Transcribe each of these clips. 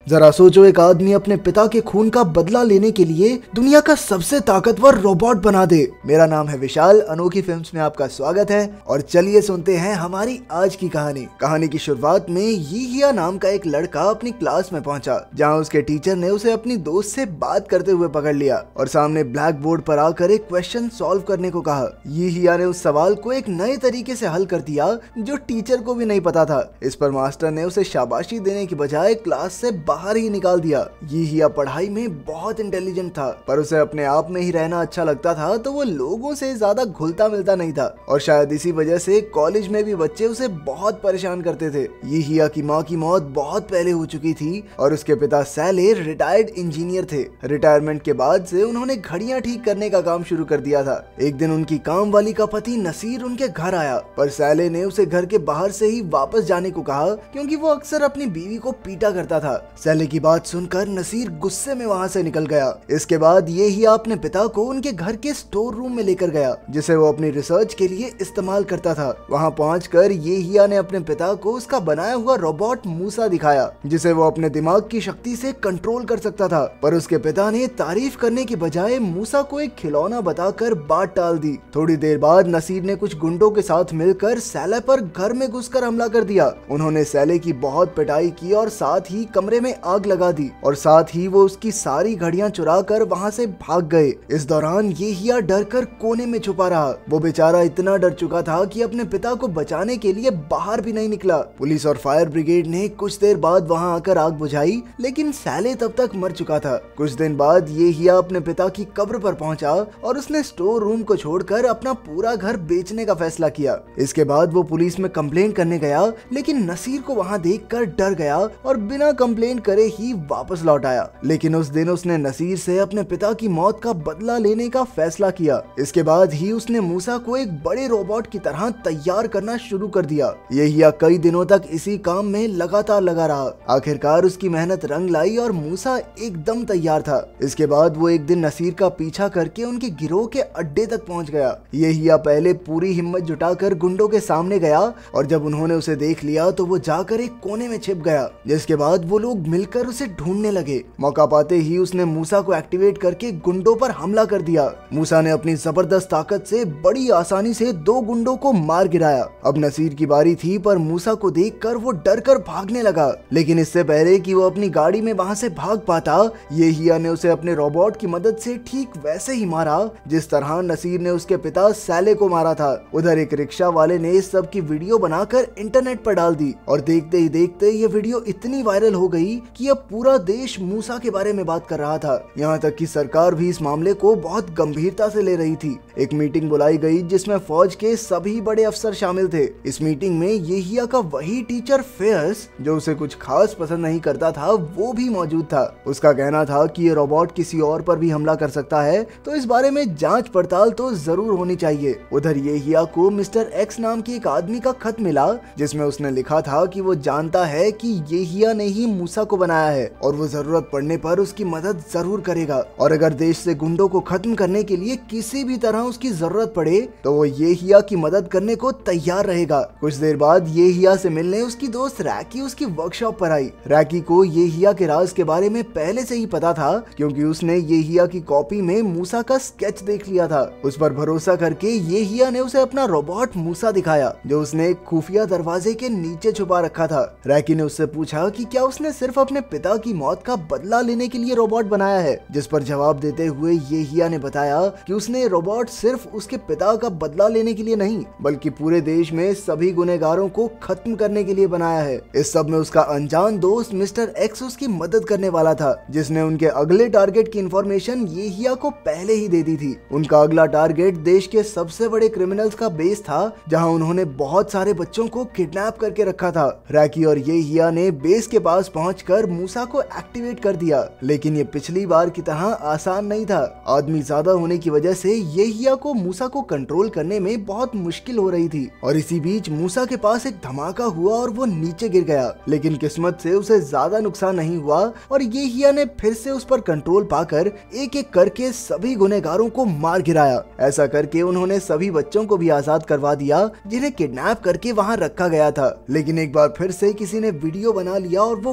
जरा सोचो, एक आदमी अपने पिता के खून का बदला लेने के लिए दुनिया का सबसे ताकतवर रोबोट बना दे। मेरा नाम है विशाल, अनोखी फिल्म्स में आपका स्वागत है और चलिए सुनते हैं हमारी आज की कहानी। कहानी की शुरुआत में यीहिया नाम का एक लड़का अपनी क्लास में पहुंचा, जहां उसके टीचर ने उसे अपनी दोस्त से बात करते हुए पकड़ लिया और सामने ब्लैक बोर्ड पर आकर एक क्वेश्चन सॉल्व करने को कहा। यीहिया ने उस सवाल को एक नए तरीके से हल कर दिया जो टीचर को भी नहीं पता था। इस पर मास्टर ने उसे शाबाशी देने की बजाय क्लास से बाहर ही निकाल दिया। यीहिया पढ़ाई में बहुत इंटेलिजेंट था, पर उसे अपने आप में ही रहना अच्छा लगता था, तो वो लोगों से ज्यादा घुलता मिलता नहीं था और शायद इसी वजह से कॉलेज में भी बच्चे उसे बहुत परेशान करते थे। यीहिया की माँ की मौत बहुत पहले हो चुकी थी और उसके पिता सैले रिटायर्ड इंजीनियर थे। रिटायरमेंट के बाद से उन्होंने घड़ियां ठीक करने का काम शुरू कर दिया था। एक दिन उनकी काम वाली का पति नसीर उनके घर आया, पर सैले ने उसे घर के बाहर से ही वापस जाने को कहा क्योंकि वो अक्सर अपनी बीवी को पीटा करता था। सैले की बात सुनकर नसीर गुस्से में वहां से निकल गया। इसके बाद यीहिया अपने पिता को उनके घर के स्टोर रूम में लेकर गया, जिसे वो अपनी रिसर्च के लिए इस्तेमाल करता था। वहां पहुंचकर यीहिया ने अपने पिता को उसका बनाया हुआ रोबोट मूसा दिखाया, जिसे वो अपने दिमाग की शक्ति से कंट्रोल कर सकता था। पर उसके पिता ने तारीफ करने की बजाय मूसा को एक खिलौना बताकर बात टाल दी। थोड़ी देर बाद नसीर ने कुछ गुंडों के साथ मिलकर सैले पर घर में घुसकर हमला कर दिया। उन्होंने सैले की बहुत पिटाई की और साथ ही कमरे में आग लगा दी और साथ ही वो उसकी सारी घड़ियां चुरा कर वहाँ से भाग गए। इस दौरान यीहिया डर कर कोने में छुपा रहा। वो बेचारा इतना डर चुका था कि अपने पिता को बचाने के लिए बाहर भी नहीं निकला। पुलिस और फायर ब्रिगेड ने कुछ देर बाद वहाँ आकर आग बुझाई, लेकिन सैले तब तक मर चुका था। कुछ दिन बाद यीहिया अपने पिता की कब्र पर पहुंचा और उसने स्टोर रूम को छोड़कर अपना पूरा घर बेचने का फैसला किया। इसके बाद वो पुलिस में कंप्लेंट करने गया, लेकिन नसीर को वहाँ देखकर डर गया और बिना कंप्लेंट करे ही वापस लौट आया। लेकिन उस दिन उसने नसीर से अपने पिता की मौत का बदला लेने का फैसला किया। इसके बाद ही उसने मूसा को एक बड़े रोबोट की तरह तैयार करना शुरू कर दिया। यीहिया कई दिनों तक इसी काम में लगातार लगा रहा। आखिरकार उसकी मेहनत रंग लाई और मूसा एकदम तैयार था। इसके बाद वो एक दिन नसीर का पीछा करके उनके गिरोह के अड्डे तक पहुंच गया। यीहिया पहले पूरी हिम्मत जुटाकर गुंडों के सामने गया और जब उन्होंने उसे देख लिया तो वो जाकर एक कोने में छिप गया। जिसके बाद वो लोग मिलकर उसे ढूंढने लगे। मौका पाते ही उसने मूसा को एक्टिवेट करके गुंडों पर हमला कर दिया। मूसा ने अपनी जबरदस्त ताकत से बड़ी आसानी से 2 गुंडों को मार गिराया। अब नसीर की बारी थी, पर मूसा को देखकर वो डर कर भागने लगा। लेकिन इससे पहले कि वो अपनी गाड़ी में वहां से भाग पाता, यीहिया ने उसे अपने रोबोट की मदद से ठीक वैसे ही मारा जिस तरह नसीर ने उसके पिता सैले को मारा था। उधर एक रिक्शा वाले ने इस सब की वीडियो बनाकर इंटरनेट पर डाल दी और देखते ही देखते ये वीडियो इतनी वायरल हो गई कि अब पूरा देश मूसा के बारे में बात कर रहा था। यहाँ तक कि सरकार भी इस मामले को बहुत गंभीरता से ले रही थी। एक मीटिंग बुलाई गई जिसमें फौज के सभी बड़े अफसर शामिल थे। इस मीटिंग में यीहिया का वही टीचर फेयर्स, जो उसे कुछ खास पसंद नहीं करता था, वो भी मौजूद था। उसका कहना था कि ये रोबोट किसी और पर भी हमला कर सकता है, तो इस बारे में जांच पड़ताल तो जरूर होनी चाहिए। उधर यीहिया को मिस्टर एक्स नाम के एक आदमी का खत मिला, जिसमें उसने लिखा था कि वो जानता है कि यीहिया ने ही मूसा को बनाया है और वो जरूरत पड़ने पर उसकी मदद जरूर करेगा, और अगर देश से गुंडों को खत्म करने के लिए किसी भी तरह उसकी जरूरत पड़े तो वो यीहिया की मदद करने को तैयार रहेगा। कुछ देर बाद यीहिया से मिलने उसकी दोस्त रैकी उसकी वर्कशॉप पर आई। रैकी को यीहिया के राज के बारे में पहले से ही पता था, क्योंकि उसने यीहिया की कॉपी में मूसा का स्केच देख लिया था। उस पर भरोसा करके यीहिया ने उसे अपना रोबोट मूसा दिखाया, जो उसने एक खुफिया दरवाजे के नीचे छुपा रखा था। रैकी ने उससे पूछा कि क्या उसने सिर्फ अपने पिता की मौत का बदला लेने के लिए रोबोट बनाया है, जिस पर जवाब देते हुए यीहिया ने बताया कि उसने रोबोट सिर्फ उसके पिता का बदला लेने के लिए नहीं, बल्कि पूरे देश में सभी गुनहगारों को खत्म करने के लिए बनाया है। इस सब में उसका अनजान दोस्त मिस्टर एक्स उसकी मदद करने वाला था, जिसने उनके अगले टारगेट की इंफॉर्मेशन यीहिया को पहले ही दे दी थी। उनका अगला टारगेट देश के सबसे बड़े क्रिमिनल्स का बेस था, जहां उन्होंने बहुत सारे बच्चों को किडनैप करके रखा था। रैकी और यीहिया ने बेस के पास पहुंचकर मूसा को एक्टिवेट कर दिया, लेकिन ये पिछली बार की तरह आसान नहीं था। आदमी ज्यादा होने की वजह से यीहिया को मूसा को कंट्रोल करने में बहुत मुश्किल हो रही थी। और इसी बीच मूसा के पास एक धमाका हुआ और वो नीचे गिर गया, लेकिन किस्मत से उसे ज्यादा नुकसान नहीं हुआ और यीहिया ने फिर से उस पर कंट्रोल पाकर एक एक करके सभी गुनहगारों को मार गिराया। ऐसा करके उन्होंने सभी बच्चों को भी आजाद करवा दिया जिन्हें किडनैप करके वहाँ रखा गया था। लेकिन एक बार फिर से किसी ने वीडियो बना लिया और वो बहुत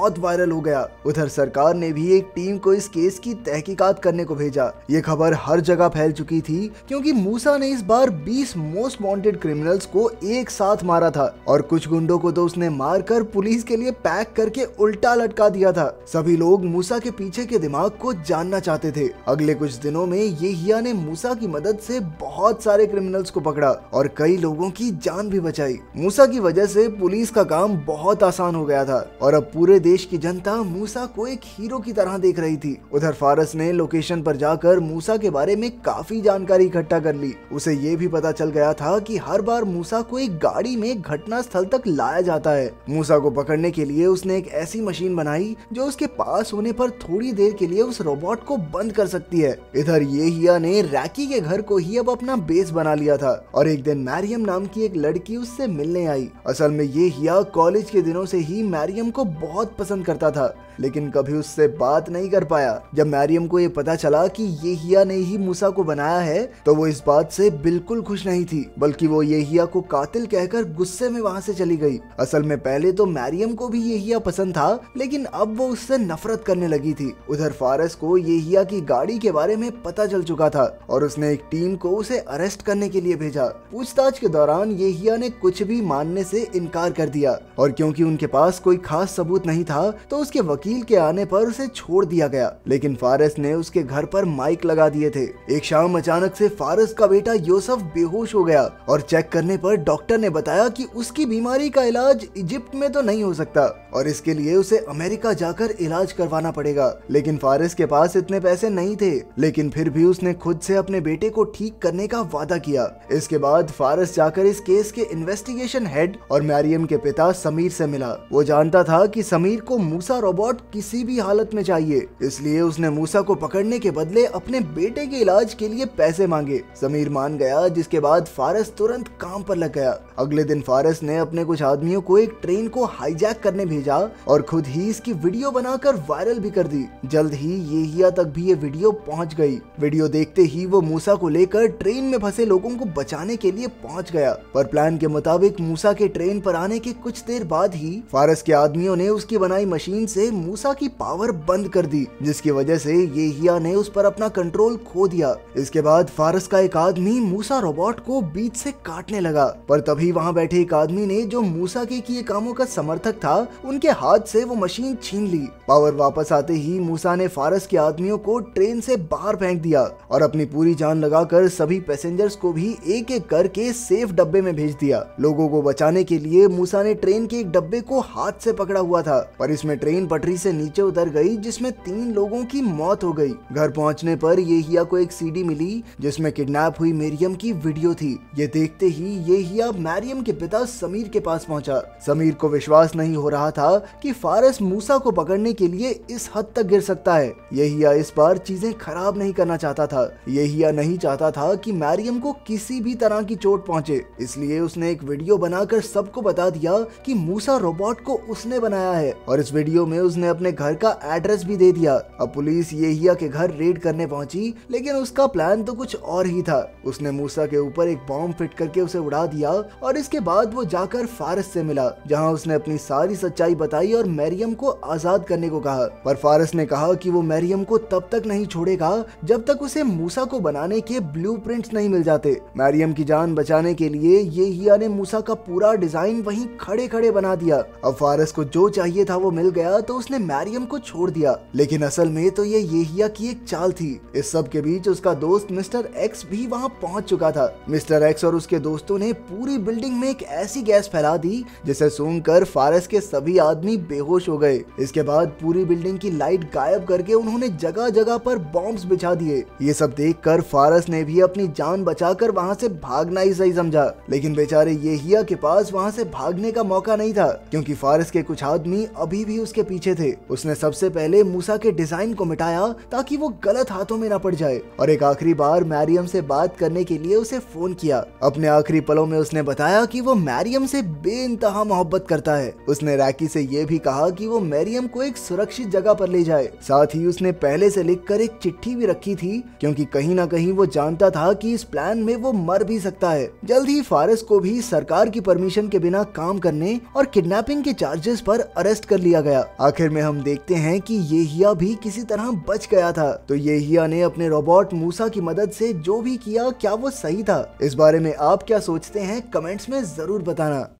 बहुत वायरल हो गया। उधर सरकार ने भी एक टीम को इस केस की तहकीकात करने को भेजा। ये खबर हर जगह फैल चुकी थी क्योंकि मूसा ने इस बार 20 मोस्ट वांटेड क्रिमिनल्स को एक साथ मारा था और कुछ गुंडों को तो उसने मारकर पुलिस के लिए पैक करके उल्टा लटका दिया था। सभी लोग मूसा के पीछे के दिमाग को जानना चाहते थे। अगले कुछ दिनों में येहिया ने मूसा की मदद से बहुत सारे क्रिमिनल्स को पकड़ा और कई लोगों की जान भी बचाई। मूसा की वजह से पुलिस का काम बहुत आसान हो गया था और अब पूरे देश की जनता मूसा को एक हीरो की तरह देख रही थी। उधर फारस ने लोकेशन पर जाकर मूसा के बारे में काफी जानकारी इकट्ठा कर ली। उसे ये भी पता चल गया था कि हर बार मूसा को एक गाड़ी में घटना स्थल तक लाया जाता है। मूसा को पकड़ने के लिए उसने एक ऐसी मशीन बनाई जो उसके पास होने पर थोड़ी देर के लिए उस रोबोट को बंद कर सकती है। इधर येहिया ने रैकी के घर को ही अब अपना बेस बना लिया था और एक दिन मैरियम नाम की एक लड़की उससे मिलने आई। असल में येहिया कॉलेज के दिनों से ही मैरियम को बहुत पसंद करता था लेकिन कभी उससे बात नहीं कर पाया। जब मैरियम को ये पता चला कि येहिया ने ही मूसा को बनाया है तो वो इस बात से बिल्कुल खुश नहीं थी, बल्कि वो येहिया को कातिल कहकर गुस्से में वहाँ से चली गई। असल में पहले तो मैरियम को भी येहिया पसंद था लेकिन अब वो उससे नफरत करने लगी थी। उधर फारस को येहिया की गाड़ी के बारे में पता चल चुका था और उसने एक टीम को उसे अरेस्ट करने के लिए भेजा। पूछताछ के दौरान येहिया ने कुछ भी मानने से इनकार कर दिया और क्योंकि उनके पास कोई खास सबूत नहीं था तो उसके वकील के आने पर उसे छोड़ दिया गया। लेकिन फारस ने उसके घर पर माइक लगा दिए थे। एक शाम अचानक से फारस का बेटा यूसुफ बेहोश हो गया और चेक करने पर डॉक्टर ने बताया कि उसकी बीमारी का इलाज इजिप्ट में तो नहीं हो सकता और इसके लिए उसे अमेरिका जाकर इलाज करवाना पड़ेगा। लेकिन फारस के पास इतने पैसे नहीं थे, लेकिन फिर भी उसने खुद से अपने बेटे को ठीक करने का वादा किया। इसके बाद फारस जाकर इस केस के इन्वेस्टिगेशन हेड और मैरियम के पिता समीर से मिला। वो जानता था कि समीर को मूसा रोबोट किसी भी हालत में चाहिए, इसलिए उसने मूसा को पकड़ने के बदले अपने बेटे के इलाज के लिए पैसे मांगे। समीर मान गया, जिसके बाद फारस तुरंत काम पर लग गया। अगले दिन फारस ने अपने कुछ आदमियों को एक ट्रेन को हाईजैक करने भेजा और खुद ही इसकी वीडियो बनाकर वायरल भी कर दी। जल्द ही येहिया तक भी ये वीडियो पहुंच गई। वीडियो देखते ही वो मूसा को लेकर ट्रेन में फंसे लोगों को बचाने के लिए पहुंच गया, पर प्लान के मुताबिक मूसा के ट्रेन पर आने के कुछ देर बाद ही फारस के आदमियों ने उसकी बनाई मशीन से मूसा की पावर बंद कर दी, जिसकी वजह से येहिया ने उस पर अपना कंट्रोल खो दिया। इसके बाद फारस का एक आदमी मूसा रोबोट को बीच से काटने लगा, पर तभी वहां बैठे एक आदमी ने, जो मूसा के किए कामों का समर्थक था, उनके हाथ से वो मशीन छीन ली। पावर वापस आते ही मूसा ने फारस के आदमियों को ट्रेन से बाहर फेंक दिया और अपनी पूरी जान लगाकर सभी पैसेंजर्स को भी एक एक करके सेफ डब्बे में भेज दिया। लोगों को बचाने के लिए मूसा ने ट्रेन के एक डब्बे को हाथ से पकड़ा हुआ था, पर इसमें ट्रेन पटरी से नीचे उतर गई, जिसमें 3 लोगों की मौत हो गई। घर पहुंचने पर येहिया को एक सीडी मिली जिसमें किडनैप हुई मरियम की वीडियो थी। ये देखते ही येहिया मरियम के पिता समीर के पास पहुंचा। समीर को विश्वास नहीं हो रहा था कि फारस मूसा को पकड़ने के लिए इस हद तक गिर सकता है। येहिया इस बार चीजें खराब नहीं करना चाहता था। येहिया नहीं चाहता था कि मरियम को किसी भी तरह की चोट पहुंचे, इसलिए उसने एक वीडियो बनाकर सबको बता दिया कि मूसा रोबोट को उसने बनाया है और इस वीडियो में उसने अपने घर का एड्रेस भी दे दिया। अब पुलिस येहिया के घर रेड करने पहुंची, लेकिन उसका प्लान तो कुछ और ही था। उसने मूसा के ऊपर एक बॉम्ब फिट करके उसे उड़ा दिया और इसके बाद वो जाकर फारस से मिला, जहां उसने अपनी सारी सच्चाई बताई और मरियम को आजाद करने को कहा। पर फारस ने कहा कि वो मरियम को तब तक नहीं छोड़ेगा जब तक उसे मूसा को बनाने के ब्लूप्रिंट्स नहीं मिल जाते। मरियम की जान बचाने के लिए येहिया ने मूसा का पूरा डिजाइन वहीं खड़े खड़े बना दिया। अब फारस को जो चाहिए था वो मिल गया, तो उसने मरियम को छोड़ दिया। लेकिन असल में तो ये येहिया की एक चाल थी। इस सब के बीच उसका दोस्त मिस्टर एक्स भी वहाँ पहुँच चुका था। मिस्टर एक्स और उसके दोस्तों ने पूरी बिल्डिंग में एक ऐसी गैस फैला दी जिसे सूंघकर फारस के सभी आदमी बेहोश हो गए। इसके बाद पूरी बिल्डिंग की लाइट गायब करके उन्होंने जगह जगह पर बॉम्ब्स बिछा दिए। ये सब देखकर फारस ने भी अपनी जान बचाकर वहाँ से भागना ही सही समझा, लेकिन बेचारे येहिया के पास वहाँ से भागने का मौका नहीं था, क्योंकि फारस के कुछ आदमी अभी भी उसके पीछे थे। उसने सबसे पहले मूसा के डिजाइन को मिटाया ताकि वो गलत हाथों में न पड़ जाए, और एक आखिरी बार मरियम से बात करने के लिए उसे फोन किया। अपने आखिरी पलों में उसने बताया कि वो मरियम से बेइंतहा मोहब्बत करता है। उसने रैकी से ये भी कहा कि वो मरियम को एक सुरक्षित जगह पर ले जाए। साथ ही उसने पहले से लिखकर एक चिट्ठी भी रखी थी, क्योंकि कहीं ना कहीं वो जानता था कि इस प्लान में वो मर भी सकता है। जल्द ही फारिस को भी सरकार की परमिशन के बिना काम करने और किडनैपिंग के चार्जेस पर अरेस्ट कर लिया गया। आखिर में हम देखते हैं कि येहिया भी किसी तरह बच गया था। तो येहिया ने अपने रोबोट मूसा की मदद से जो भी किया, क्या वो सही था? इस बारे में आप क्या सोचते हैं? कमेंट्स में जरूर बताना।